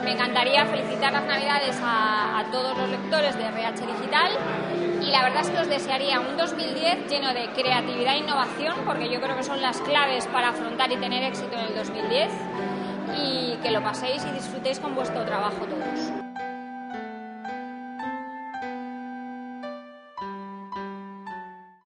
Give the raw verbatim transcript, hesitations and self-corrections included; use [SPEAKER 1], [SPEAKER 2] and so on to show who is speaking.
[SPEAKER 1] y me encantaría felicitar las Navidades a, a todos los lectores de R H Digital, y la verdad es que os desearía un dos mil diez lleno de creatividad e innovación, porque yo creo que son las claves para afrontar y tener éxito en el dos mil diez, y que lo paséis y disfrutéis con vuestro trabajo todos.